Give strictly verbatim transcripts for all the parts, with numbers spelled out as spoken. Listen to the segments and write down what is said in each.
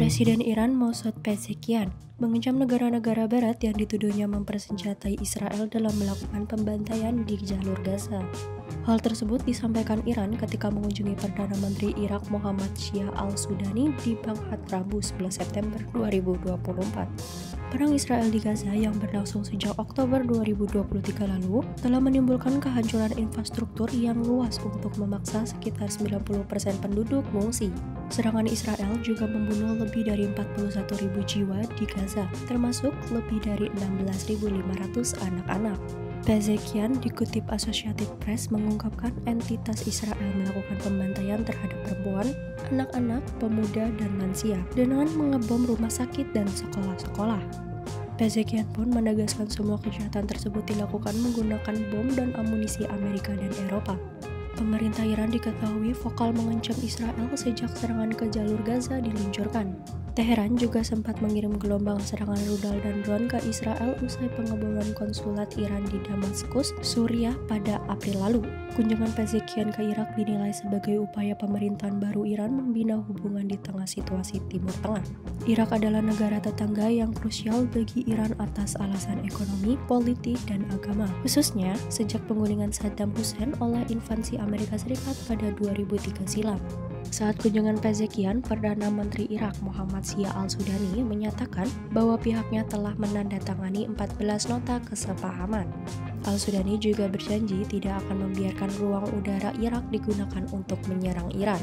Presiden Iran Mossad Pezeshkian mengancam negara-negara barat yang dituduhnya mempersenjatai Israel dalam melakukan pembantaian di jalur Gaza. Hal tersebut disampaikan Iran ketika mengunjungi Perdana Menteri Irak Mohammad Shia al-Sudani di Baghdad Rabu sebelas September dua ribu dua puluh empat. Perang Israel di Gaza yang berlangsung sejak Oktober dua ribu dua puluh tiga lalu telah menimbulkan kehancuran infrastruktur yang luas untuk memaksa sekitar sembilan puluh persen penduduk mengungsi. Serangan Israel juga membunuh lebih dari empat puluh satu ribu jiwa di Gaza, termasuk lebih dari enam belas ribu lima ratus anak-anak. Pezeshkian dikutip Associated Press mengungkapkan entitas Israel melakukan pembantaian terhadap perempuan, anak-anak, pemuda, dan lansia dengan mengebom rumah sakit dan sekolah-sekolah. Pezeshkian pun menegaskan semua kejahatan tersebut dilakukan menggunakan bom dan amunisi Amerika dan Eropa. Pemerintah Iran diketahui vokal mengancam Israel sejak serangan ke jalur Gaza diluncurkan. Teheran juga sempat mengirim gelombang serangan rudal dan drone ke Israel usai pengeboman konsulat Iran di Damaskus, Suriah pada April lalu. Kunjungan Pezeshkian ke Irak dinilai sebagai upaya pemerintahan baru Iran membina hubungan di tengah situasi Timur Tengah. Irak adalah negara tetangga yang krusial bagi Iran atas alasan ekonomi, politik, dan agama, khususnya sejak penggulingan Saddam Hussein oleh invasi Amerika Serikat pada dua ribu tiga silam. Saat kunjungan Pezeshkian, Perdana Menteri Irak Mohammad Shia al-Sudani menyatakan bahwa pihaknya telah menandatangani empat belas nota kesepahaman. Al-Sudani juga berjanji tidak akan membiarkan ruang udara Irak digunakan untuk menyerang Iran.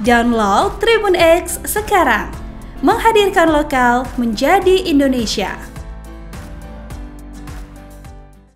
Download Tribun X sekarang, menghadirkan lokal menjadi Indonesia.